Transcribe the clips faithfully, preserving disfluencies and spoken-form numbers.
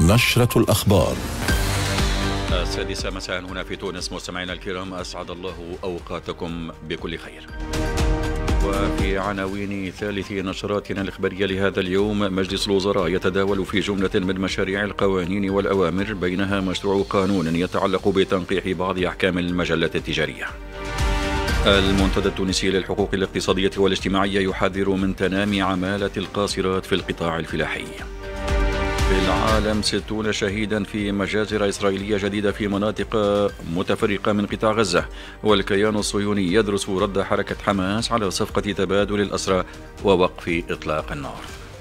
نشرة الأخبار السادسة مساء هنا في تونس. مستمعينا الكرام، أسعد الله أوقاتكم بكل خير. وفي عناوين ثالث نشراتنا الإخبارية لهذا اليوم: مجلس الوزراء يتداول في جملة من مشاريع القوانين والأوامر، بينها مشروع قانون يتعلق بتنقيح بعض أحكام المجلات التجارية. المنتدى التونسي للحقوق الاقتصادية والاجتماعية يحذر من تنامي عمالة القاصرات في القطاع الفلاحي. في العالم: ستون شهيدا في مجازر إسرائيلية جديدة في مناطق متفرقة من قطاع غزة، والكيان الصهيوني يدرس رد حركة حماس على صفقة تبادل الأسرى ووقف إطلاق النار.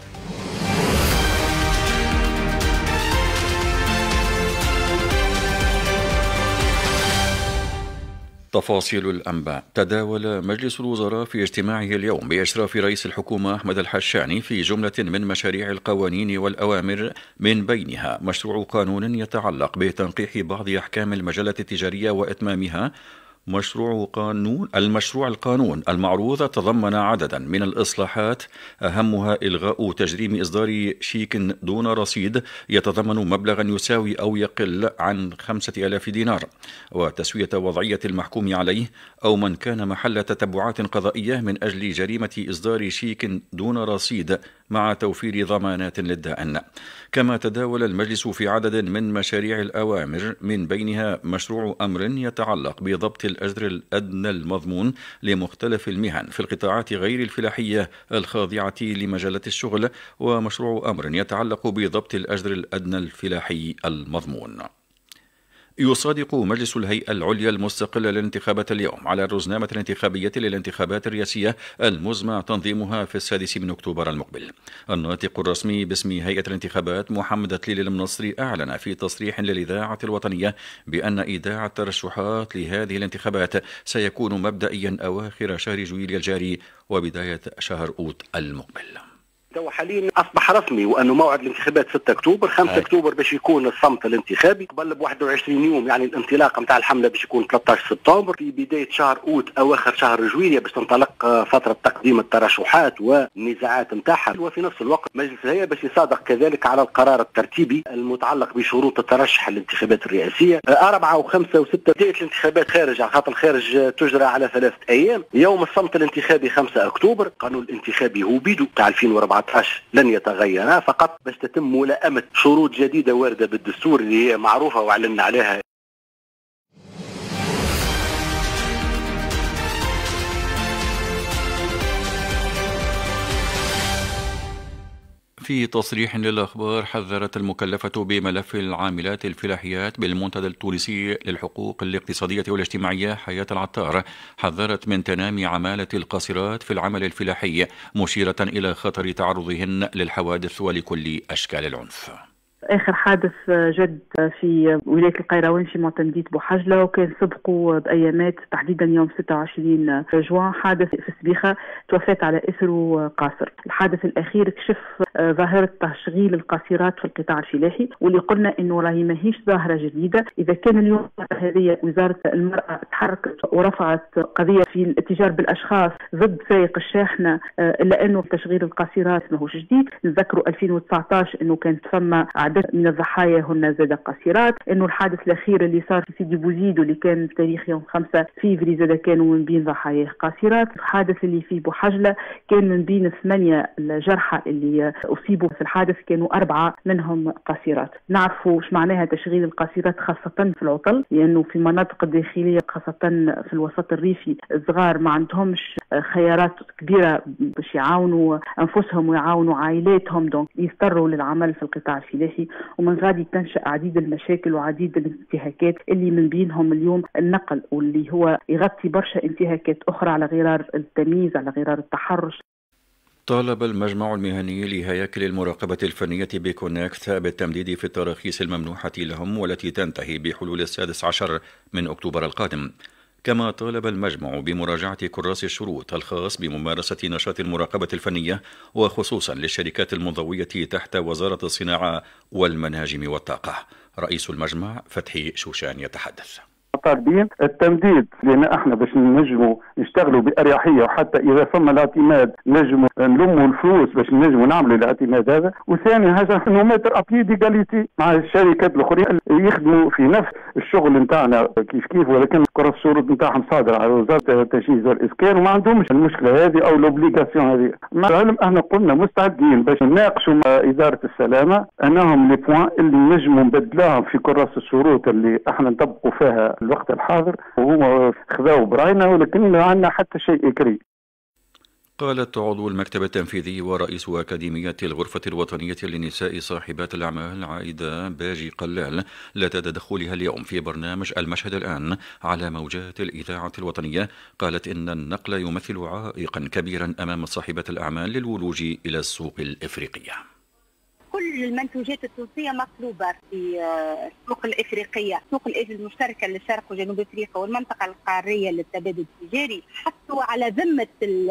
تفاصيل الأنباء. تداول مجلس الوزراء في اجتماعه اليوم بإشراف رئيس الحكومة أحمد الحشاني في جملة من مشاريع القوانين والأوامر، من بينها مشروع قانون يتعلق بتنقيح بعض أحكام المجلات التجارية وإتمامها. مشروع قانون المشروع القانون المعروض تضمن عددا من الإصلاحات، أهمها إلغاء تجريم إصدار شيك دون رصيد يتضمن مبلغا يساوي أو يقل عن خمسة آلاف دينار، وتسوية وضعية المحكوم عليه أو من كان محل تتبعات قضائية من أجل جريمة إصدار شيك دون رصيد، مع توفير ضمانات للدائن. كما تداول المجلس في عدد من مشاريع الأوامر، من بينها مشروع أمر يتعلق بضبط الأجر الأدنى المضمون لمختلف المهن في القطاعات غير الفلاحية الخاضعة لمجلة الشغل، ومشروع أمر يتعلق بضبط الأجر الأدنى الفلاحي المضمون. يصادق مجلس الهيئة العليا المستقلة للانتخابات اليوم على الرزنامة الانتخابية للانتخابات الرئاسية المزمع تنظيمها في السادس من أكتوبر المقبل. الناطق الرسمي باسم هيئة الانتخابات محمد تليل المنصري أعلن في تصريح للإذاعة الوطنية بأن إيداع الترشحات لهذه الانتخابات سيكون مبدئيا أواخر شهر جويلية الجاري وبداية شهر أوت المقبل. تو حاليا اصبح رسمي وانه موعد الانتخابات ستة اكتوبر. خمسة اكتوبر باش يكون الصمت الانتخابي، قبل ب واحد وعشرين يوم يعني الانطلاق نتاع الحمله باش يكون ثلاثة عشر سبتمبر. في بدايه شهر اوت اواخر شهر جويلية باش تنطلق فتره تقديم الترشحات والنزاعات نتاعها. وفي نفس الوقت مجلس الهيئه باش يصادق كذلك على القرار الترتيبي المتعلق بشروط الترشح للانتخابات الرئاسيه. أربعة وخمسة وستة بدايه الانتخابات خارج على خاطر الخارج تجرى على ثلاثه ايام. يوم الصمت الانتخابي خمسة اكتوبر. القانون الانتخابي هو بيدو تاع ألفين وأربعة عشر لن يتغير، فقط باش تتم ملائمة شروط جديدة واردة بالدستور اللي هي معروفة وعلنا عليها. في تصريح للأخبار، حذرت المكلفة بملف العاملات الفلاحيات بالمنتدى التونسي للحقوق الاقتصادية والاجتماعية حياة العطار، حذرت من تنامي عمالة القاصرات في العمل الفلاحي، مشيرة إلى خطر تعرضهن للحوادث ولكل أشكال العنف. آخر حادث جد في ولاية القيروان في معتمدية بوحجلة، وكان سبقه بأيامات تحديدا يوم ستة وعشرين جوان حادث في سبيخة توفات على إثره قاصر. الحادث الأخير كشف ظاهرة تشغيل القاصرات في القطاع الفلاحي، واللي قلنا إنه راهي ماهيش ظاهرة جديدة. إذا كان اليوم هذه وزارة المرأة تحركت ورفعت قضية في الاتجار بالأشخاص ضد سائق الشاحنة، إلا أنه تشغيل القاصرات ماهوش جديد. نذكروا ألفين وتسعة عشر إنه كانت فما عدد من الضحايا هن زاد قاصرات. انه الحادث الاخير اللي صار في سيدي بوزيد واللي كان في تاريخ يوم خمسة فيفري زاد كانوا من بين ضحايا قاصرات. الحادث اللي في بوحجلة كان من بين ثمانية الجرحى اللي اصيبوا في الحادث كانوا اربعة منهم قاصرات. نعرفوا ايش معناها تشغيل القاصرات خاصة في العطل، لانه في المناطق الداخلية خاصة في الوسط الريفي الصغار ما عندهمش خيارات كبيرة باش يعاونوا انفسهم ويعاونوا عائلاتهم، دونك يضطروا للعمل في القطاع الفلاحي، ومن غادي تنشأ عديد المشاكل وعديد الانتهاكات اللي من بينهم اليوم النقل، واللي هو يغطي برشا انتهاكات أخرى على غرار التمييز، على غرار التحرش. طالب المجمع المهني لهياكل المراقبة الفنية بكونكت بالتمديد في التراخيص الممنوحة لهم والتي تنتهي بحلول السادس عشر من أكتوبر القادم. كما طالب المجمع بمراجعة كراس الشروط الخاص بممارسة نشاط المراقبة الفنية، وخصوصا للشركات المنضوية تحت وزارة الصناعة والمناجم والطاقة. رئيس المجمع فتحي شوشان يتحدث. طالبين التمديد، لان احنا باش نجموا نشتغلوا باريحيه، وحتى اذا ثم الاعتماد نجموا نلموا الفلوس باش نجموا نعملوا الاعتماد هذا. وثاني حاجه انه ماتر ابلي ديغاليتي مع الشركات الاخرين اللي يخدموا في نفس الشغل نتاعنا كيف كيف، ولكن كرة الشروط نتاعهم صادره على وزاره التجهيز والاسكان وما عندهمش المشكله هذه او الاوبليغاسيون هذه. مع العلم احنا قلنا مستعدين باش نناقشوا مع اداره السلامه انهم لي بوان اللي نجموا نبدلاهم في كراسه الشروط اللي احنا نطبقوا فيها الوقت الحاضر، وهو خذاو براينا ولكن ما عندنا حتى شيء يكري. قالت عضو المكتب التنفيذي ورئيس أكاديمية الغرفة الوطنية للنساء صاحبات الأعمال عايدة باجي قلال لدى تدخلها اليوم في برنامج المشهد الآن على موجات الإذاعة الوطنية، قالت إن النقل يمثل عائقا كبيرا أمام صاحبات الأعمال للولوج إلى السوق الإفريقية. كل المنتوجات التونسية مطلوبة في السوق الإفريقية، السوق المشتركة للشرق وجنوب أفريقيا والمنطقة القارية للتبادل التجاري. حطوا على ذمة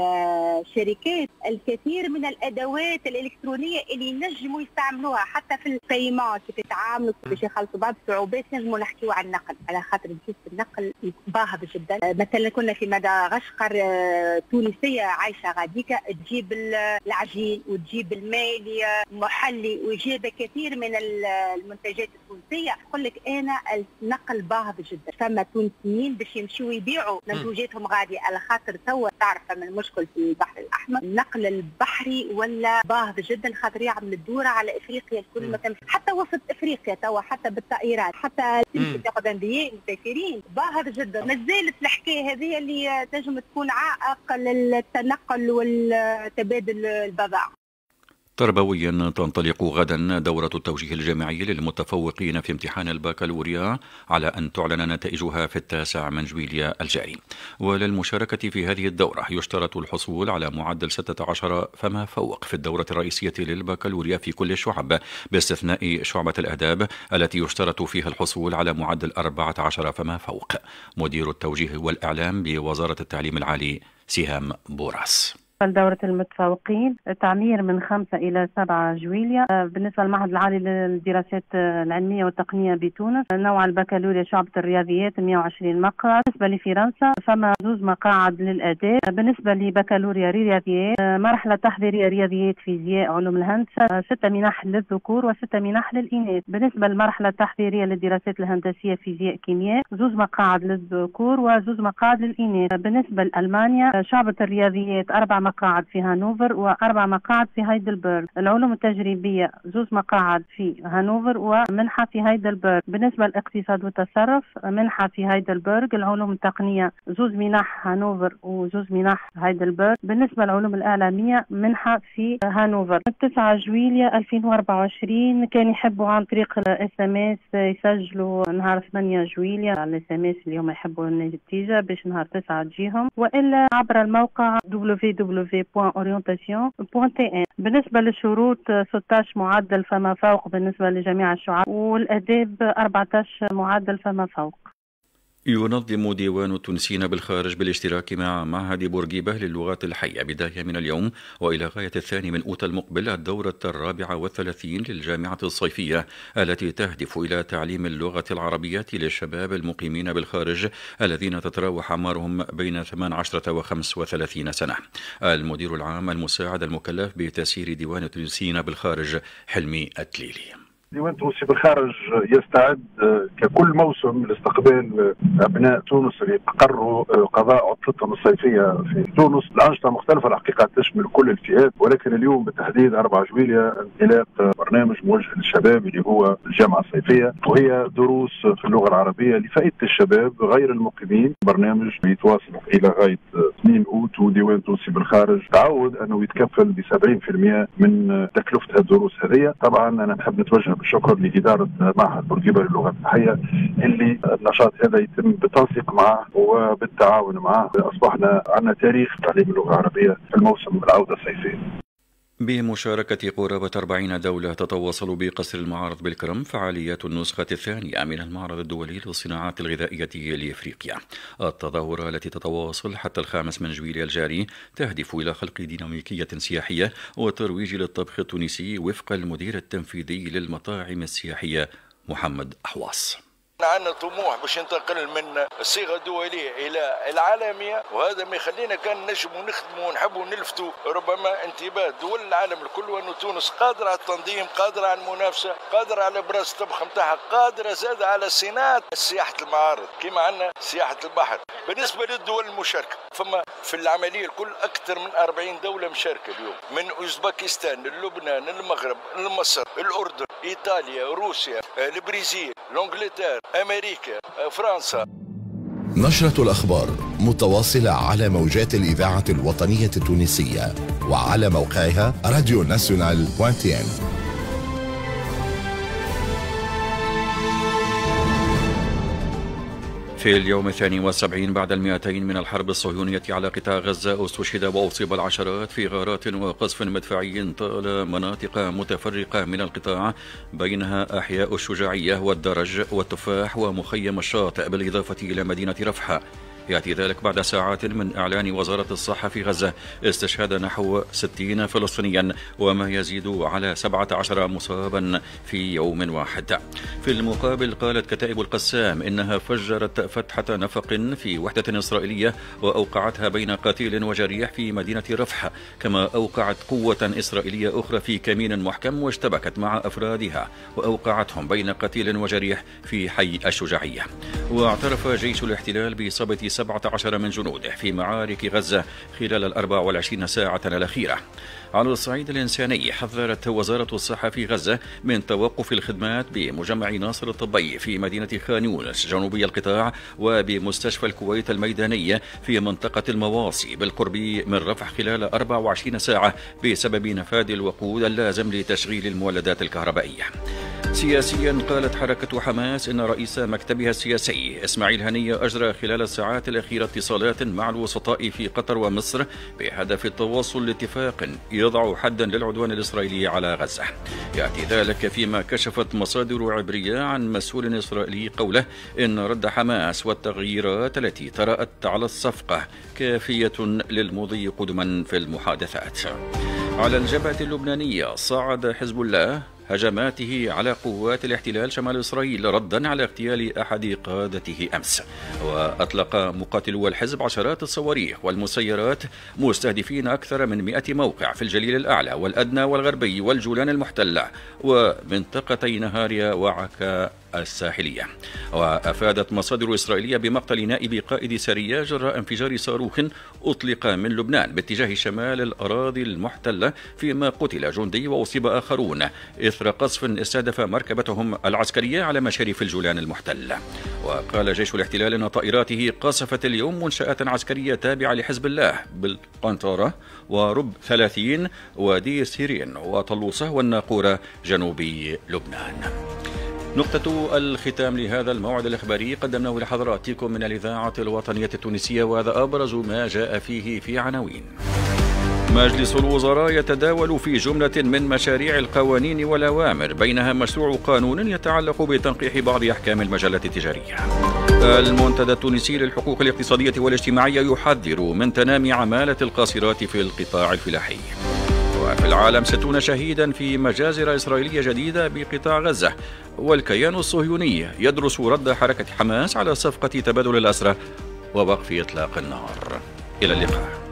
الشركات الكثير من الأدوات الإلكترونية اللي ينجموا يستعملوها حتى في البيمون، كيف يتعاملوا باش يخلصوا بعض الصعوبات. نجموا نحكيوا عن النقل، على خاطر نشوف النقل باهظ جدا. مثلا كنا في مدغشقر تونسية عايشة غاديكا تجيب العجين وتجيب المالي محلي ويجيب كثير من المنتجات التونسيه. يقول لك انا النقل باهظ جدا، فما تونسيين باش يمشوا يبيعوا منتوجاتهم غادي على خاطر توا تعرف من المشكل في البحر الاحمر. النقل البحري ولا باهظ جدا خاطر يعمل الدوره على افريقيا الكل مكان، حتى وسط افريقيا توا حتى بالطائرات حتى تاخذ انبياء مسافرين باهظ جدا. ما زالت الحكايه هذه اللي تنجم تكون عائق للتنقل والتبادل البضائع. تربويا تنطلق غدا دورة التوجيه الجامعي للمتفوقين في امتحان البكالوريا على أن تعلن نتائجها في التاسع من جويليا الجاري. وللمشاركة في هذه الدورة يشترط الحصول على معدل ستة عشر فما فوق في الدورة الرئيسية للبكالوريا في كل الشعب، باستثناء شعبة الآداب التي يشترط فيها الحصول على معدل أربعة عشر فما فوق. مدير التوجيه والإعلام بوزارة التعليم العالي سهام بوراس. دورة المتفوقين تعمير من خمسة إلى سبعة جويليا. بالنسبة للمعهد العالي للدراسات العلمية والتقنية بتونس، نوع البكالوريا شعبة الرياضيات مئة وعشرين مقعد. بالنسبة لفرنسا فما زوز مقاعد للآداب. بالنسبة لبكالوريا رياضيات مرحلة تحضيرية رياضيات فيزياء علوم الهندسة، ستة منح للذكور وستة منح للإناث. بالنسبة للمرحلة التحضيرية للدراسات الهندسية فيزياء كيمياء زوز مقاعد للذكور وزوز مقاعد للإناث. بالنسبة لألمانيا شعبة الرياضيات أربع مقاعد في هانوفر وأربع مقاعد في هايدلبرغ. العلوم التجريبية زوز مقاعد في هانوفر ومنحة في هايدلبرغ. بالنسبة للاقتصاد والتصرف منحة في هايدلبرغ. العلوم التقنية زوز منح هانوفر وزوز منح هايدلبرغ. بالنسبة للعلوم الإعلامية منحة في هانوفر. تسعة جويليا ألفين وأربعة وعشرين كان يحبوا عن طريق الاس ام اس يسجلوا نهار ثمانية جويليا على الاس ام اس اللي هم يحبوا النتيجة باش نهار تسعة تجيهم، والا عبر الموقع دبليو دبليو دبليو بوان أورينتاسيون بوان تي إن. بالنسبة للشروط ستة عشر معدل فما فوق بالنسبة لجميع الشعب، والآداب أربعة عشر معدل فما فوق. ينظم ديوان التونسيين بالخارج بالاشتراك مع معهد بورقيبة للغات الحية بداية من اليوم وإلى غاية الثاني من أوت المقبل الدورة الرابعة والثلاثين للجامعة الصيفية التي تهدف إلى تعليم اللغة العربية للشباب المقيمين بالخارج الذين تتراوح أعمارهم بين ثمانية عشر وخمسة وثلاثين سنة. المدير العام المساعد المكلف بتسيير ديوان التونسيين بالخارج حلمي التليلي. ديوان تونسي بالخارج يستعد ككل موسم لاستقبال ابناء تونس اللي قرروا قضاء عطلتهم الصيفيه في تونس. الانشطه مختلفه الحقيقه تشمل كل الفئات، ولكن اليوم بالتحديد أربعة جويليا انطلاق برنامج موجه للشباب اللي هو الجامعه الصيفيه، وهي دروس في اللغه العربيه لفائده الشباب غير المقيمين. برنامج يتواصل الى غايه اثنين أوت، وديوان تونسي بالخارج تعود انه يتكفل ب سبعين بالمئة من تكلفه الدروس هذه. طبعا انا نحب نتوجه بالشكر لإدارة معهد بورقيبة للغة الحية اللي النشاط هذا يتم بالتنسيق معه وبالتعاون معه. أصبحنا عندنا تاريخ تعليم اللغة العربية في الموسم العودة الصيفي. بمشاركة قرابة أربعين دولة تتواصل بقصر المعارض بالكرم فعاليات النسخة الثانية من المعرض الدولي للصناعات الغذائية لإفريقيا. التظاهرة التي تتواصل حتى الخامس من جويليا الجاري تهدف إلى خلق ديناميكية سياحية وترويج للطبخ التونسي وفق المدير التنفيذي للمطاعم السياحية محمد أحواص. عندنا طموح باش ننتقل من الصيغه الدوليه الى العالميه، وهذا ما يخلينا كان نجم ونخدموا ونحبوا نلفتوا ربما انتباه دول العالم الكل، وانه تونس قادره على التنظيم، قادره على المنافسه، قادره على ابراز الطبخ نتاعها، قادره زاد على صناعه سياحه المعارض كما عندنا سياحه البحر. بالنسبه للدول المشاركه فما في العمليه الكل اكثر من أربعين دوله مشاركه اليوم، من اوزبكستان، لبنان، المغرب، مصر، الاردن، ايطاليا، روسيا، البرازيل، الانجلترا، امريكا، فرنسا. نشرة الأخبار متواصلة على موجات الإذاعة الوطنية التونسية وعلى موقعها راديو ناسيونال دوت تي ان. في اليوم الثاني والسبعين بعد المئتين من الحرب الصهيونية على قطاع غزة استشهد وأصيب العشرات في غارات وقصف مدفعي طال مناطق متفرقة من القطاع، بينها أحياء الشجاعية والدرج والتفاح ومخيم الشاطئ، بالإضافة إلى مدينة رفح. يأتي ذلك بعد ساعات من إعلان وزارة الصحة في غزة استشهاد نحو ستين فلسطينيا وما يزيد على سبعة عشر مصابا في يوم واحد. في المقابل قالت كتائب القسام إنها فجرت فتحة نفق في وحدة إسرائيلية وأوقعتها بين قتيل وجريح في مدينة رفح، كما أوقعت قوة إسرائيلية أخرى في كمين محكم واشتبكت مع أفرادها وأوقعتهم بين قتيل وجريح في حي الشجاعية. واعترف جيش الاحتلال بإصابة سبعة عشر من جنوده في معارك غزة خلال الأربع والعشرين ساعة الأخيرة. على الصعيد الإنساني حذرت وزارة الصحة في غزة من توقف الخدمات بمجمع ناصر الطبي في مدينة خان يونس جنوبي القطاع وبمستشفى الكويت الميدانية في منطقة المواصي بالقرب من رفح خلال أربع وعشرين ساعة بسبب نفاذ الوقود اللازم لتشغيل المولدات الكهربائية. سياسيا قالت حركة حماس إن رئيس مكتبها السياسي إسماعيل هنية أجرى خلال الساعات الأخيرة اتصالات مع الوسطاء في قطر ومصر بهدف التوصل لاتفاق يضع حدا للعدوان الإسرائيلي على غزة. يأتي ذلك فيما كشفت مصادر عبرية عن مسؤول إسرائيلي قوله إن رد حماس والتغييرات التي طرأت على الصفقة كافية للمضي قدما في المحادثات. على الجبهة اللبنانية صعد حزب الله هجماته على قوات الاحتلال شمال إسرائيل ردا على اغتيال أحد قادته أمس، وأطلق مقاتلو الحزب عشرات الصواريخ والمسيرات مستهدفين أكثر من مئة موقع في الجليل الأعلى والأدنى والغربي والجولان المحتلة ومنطقتي نهاريا وعكا الساحلية. وأفادت مصادر إسرائيلية بمقتل نائب قائد سرية جراء انفجار صاروخ أطلق من لبنان باتجاه شمال الأراضي المحتلة، فيما قتل جندي وأصيب آخرون إثر قصف استهدف مركبتهم العسكرية على مشارف الجولان المحتل. وقال جيش الاحتلال أن طائراته قصفت اليوم منشآت عسكرية تابعة لحزب الله بالقنطرة ورب ثلاثين ودير سيرين وطلوسة والناقورة جنوبي لبنان. نقطة الختام لهذا الموعد الإخباري قدمناه لحضراتكم من الإذاعة الوطنية التونسية، وهذا أبرز ما جاء فيه في عناوين. مجلس الوزراء يتداول في جملة من مشاريع القوانين والأوامر، بينها مشروع قانون يتعلق بتنقيح بعض أحكام المجلات التجارية. المنتدى التونسي للحقوق الاقتصادية والاجتماعية يحذر من تنامي عمالة القاصرات في القطاع الفلاحي. وفي العالم ستون شهيدا في مجازر إسرائيلية جديدة بقطاع غزة، والكيان الصهيوني يدرس رد حركة حماس على صفقة تبادل الأسرى ووقف إطلاق النار. إلى اللقاء.